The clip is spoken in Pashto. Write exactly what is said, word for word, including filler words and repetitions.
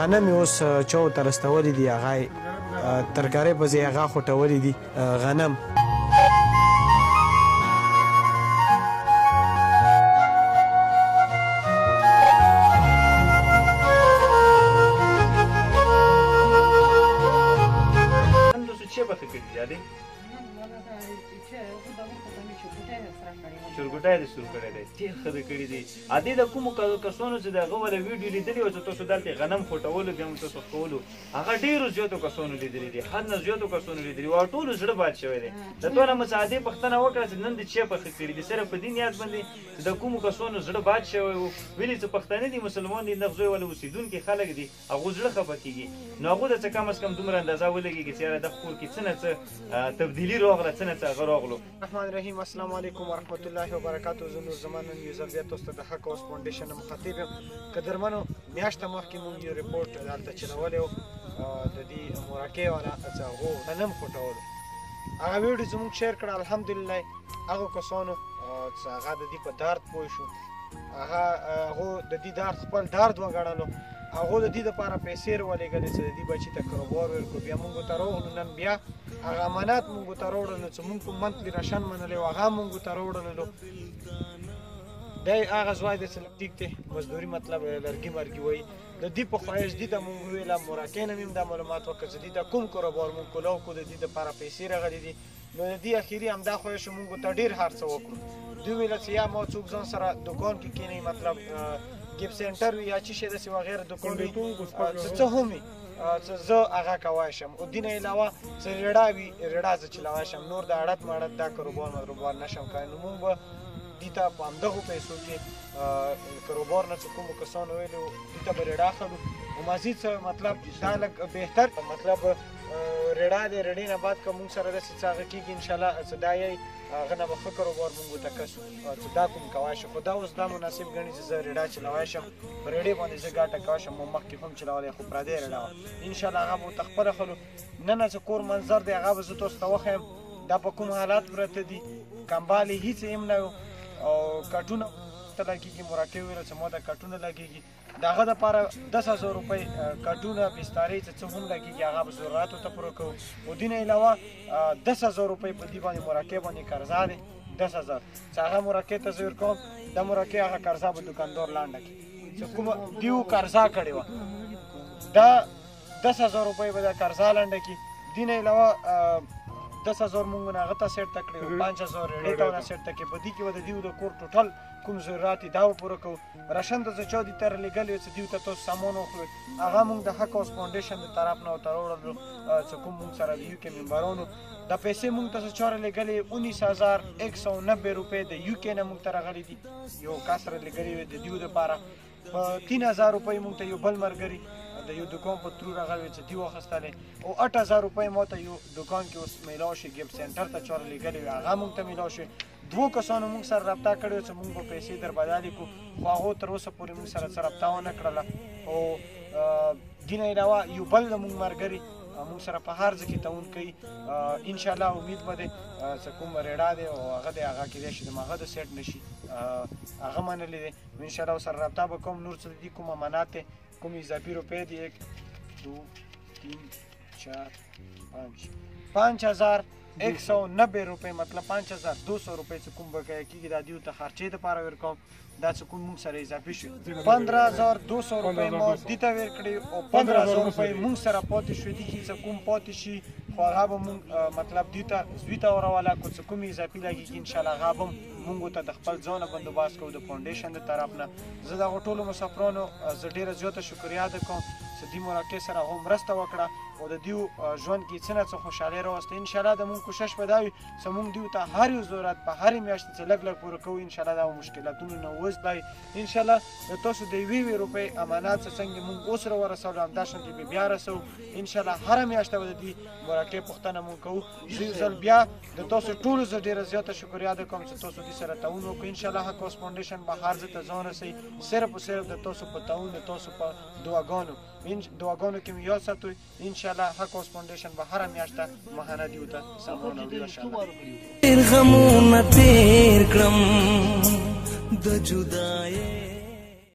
غنم یې اوس چاو ته رسولي دي، هغه یې ترکارۍ په ځای هغه خوټولي دي غنم. چرګوټی دې سور کړی دی، ډېر ښه دې کړي دي. ادې د کومو کسانو چې د هغه والا ویډیو لیدلي وه چې تاسو دلته غنم خوټولو بیا هم تاسو ښکولو، هغه ډېرو زیاتو کسانو لیدلي دي، حد نه زیاتو کسانو لیدلي وو او ټولو زړه باد شوی دی. د تو نه مو څه ادې پوښتنه وکړه چې نن دې چی پخې کړي دي، صرف په دې نیت باندې چې د کومو کسانو زړه باد شوی وو، ویلي چې پښتانه دي، مسلمان دي، نغزوی والا اوسېدونکي خلک دي، هغو زړه خفه کېږي. نو هغو ته څه کم از کم دومره اندازه ولګېږي چې یاره د کور کې څه نه څه تبدیلي راغله، څه نه څه هغه راغلو. الرحمن الرحیم. السلام علیکم ورحمت الله وبرکاتو. زه نور زمان نن یو ځل بیا تاسو ته د حق اوس فاونډیشن نه مخاطب یم. قدرمنو، میاشته مخکې مونږ یو رپورټ دلته چلولی و د دې مرکې والا چې هغو غنم خوټولو، هغه ویډیو زموږ شیر کړه. الحمدلله هغو کسانو چې هغه د دې په درد پوه شو، هغه هغو د دې درد خپل درد وګڼلو، هغو د دې دپاره پیسې راولېږلې چې د دې بچي ته کاروبار ورکړو. بیا مونږ ورته راغلو، نن بیا هغه امانات مونږ ورته راوړلو چې مونږ په منتلي راشن منلی و، هغه مونږ ورته راوړلو. دی هغه ځوای دی چې ټیک دی مزدوري مطلب لرګي مرګي وایي. د دې په خواهش دې ته مونږ وویله، مرکې نه مې هم دا معلومات وکړه چې دې ته کوم کاروبار مونږ کولاو کړو، د دې دپاره پیسې راغلي دي. نو د دې اخري همدا خواهش مونږ ورته ډېر هر څه وکړو. دوی ویله چې یا ما څوک ځان سره دوکان کې کښېنوي، مطلب ګیپ سینټر وي یا څه شی داسې وغیره دوکان وي، څه هم وي چې زه هغه کولی شم. او دې نه علاوه چې رېړا وي، رېړا زه چلولی شم، نور د اړت مړت دا کاروبار مروبار نه شم کولی. نو مونږ به دې ته په همدغو پیسو کې کاروبار نه چې کومو کسانو ویلي وو دې ته به رېړا اخلو. او مزید څه مطلب دا لږ بهتر مطلب رېړا دی، رېړې نه بعد که مونږ سره داسې څه هغه کېږي انشاءالله چې دا یی هغه نه به ښه کاروبار مونږ ورته کسو چې دا کوم کولی شو. خو دا اوس دا مناسب ګڼي چې زه رېړا چلولی شم، په رېړې باندې زه ګاټه کولی شم. مو مخکې هم چلولی، خو پردۍ رېړا وه. انشاءالله هغه به ورته خپله اخلو. نن چې کور منظر دی هغه به زه تاسو ته وښیم دا په کوم حالات پرته دي. کمبال یې هېڅ هم نه و او کټونه ته لګېږي. مرکې وویله چې ما ته کټونه لګېږي، د هغه دپاره دس هزار روپۍ کټونه بستارې چې څه هم لګېږي هغه به ضروراتو ته پوره کوو. او دې نه علاوه دس هزار روپۍ په دې باندې مرکې باندې قرضه دی، دس هزار چې هغه مرکې ته زه ورکوم. دا مرکې هغه قرضه به دوکاندار لانډه کړي چې کومه دیو قرضه کړې وه، دا دس هزار روپۍ به دا قرضه لانډه کړي. دې نه علاوه دس هزار مونږ نه هغه ته سیټ ته کړي، پنځ هزار رېړې ته ونه سیټ ته کړي. په دې کې به د دیو د کور ټوټل کوم ضرورات دي دا به پوره کوو. راشن ته چې چا دې ته رالیږلی وي چې دیو ته تاسو سامان واخلئ، هغه مونږ د حق هاوس فاونډیشن د طرف نه ورته راوړلو چې کوم مونږ سره د یو کې ممبرانو دا پیسې مونږ ته چې چا رالیږلې انیس هزار ایک سو نبې روپۍ د یو کې نه مونږ ته راغلي دي. یو کس رالیږلي وي د دیو دپاره. په تین هزار روپۍ مونږ ته یو بل ملګري د یو دوکان په ترو راغلی وي چې دوی واخیستلې. او اټ هزار روپۍ ما ته یو دوکان کې اوس میلاو شي، ګیپ سینټر ته چا رالیږلي وي هغه مونږ ته میلاو شي. دوو کسانو مونږ سره رابطه کړې وه چې مونږ به پیسې در بدلې کړو، خو هغو تر اوسه پورې مونږ سره څه رابطه ونه کړله. او دې نه علاوه یو بل د مونږ ملګري مونږ سره په هر ځای کې تعاون کوي. انشاءالله امید به دی چې کوم رېړا دی او هغه دی هغه کېدای شي د هغه د سیټ نه شي، هغه منلی دی. انشاءالله ورسره رابطه به کوم. نور څه د دې کوم امانات دی، کوم اضافي روپۍ دی، ایک دو تین چار پانچ پانچ هزار ایک سو نبې روپۍ مطلب پانچ هزار دو سو روپۍ چې کوم بقایه کېږي دا دیو ته خرچې دپاره ورکوم. دا چې کوم مونږ سره اضافي شو پندرہ هزار دو سو روپۍ ما دې ته ورکړې او پندرہ هزار روپۍ مونږ سره پاتې شوې دي چې څه کوم پاتې شي خو هغه به مونږ مطلب دوی ته زوی ته وروله کړو چې کوم اضافي لګېږي انشاءالله هغه به مونږ ورته د خپل ځانه بندوبست کوو د فاونډیشن د طرف نه. زه د هغو ټولو مسافرانو زه ډېره زیاته شکریه ادا کوم چې دې مرکې سره هغو مرسته وکړه او د دیو ژوند کې څه نه څه خوشحالۍ راوسته. انشاءالله د مونږ کوشش به دا وي چې مونږ دیو ته هر یو ضرورت په هرې میاشتې څه لږ لږ پوره کوو. انشاءالله دا مشکلاتونو نه ووځي. انشاءالله د تاسو د یوې یوې روپۍ امانات چې څنګه مونږ اوس راورسولو همداشانتې به بیا رسوو. انشاءالله هره میاشته به د دې مرکې پوښتنه مونږ کوو. زه یو ځل بیا د تاسو ټولو زه ډېره زیاته شکریه ادا کوم چې تاسو دې سره تعاون وکړئ. انشاءالله حق هاوس فاونډیشن به هر ځای ته ځان رسوي، صرف او صرف د تاسو په تعاون، د تاسو په دعاګانو دعاګانو کې مو یاد ساتئ. انشاءالله حق هاوس فاونډیشن به هره میاشته ماهانه دیو ته سامان راوړي انشاءالله. غمونه تېر کړم د جدایۍ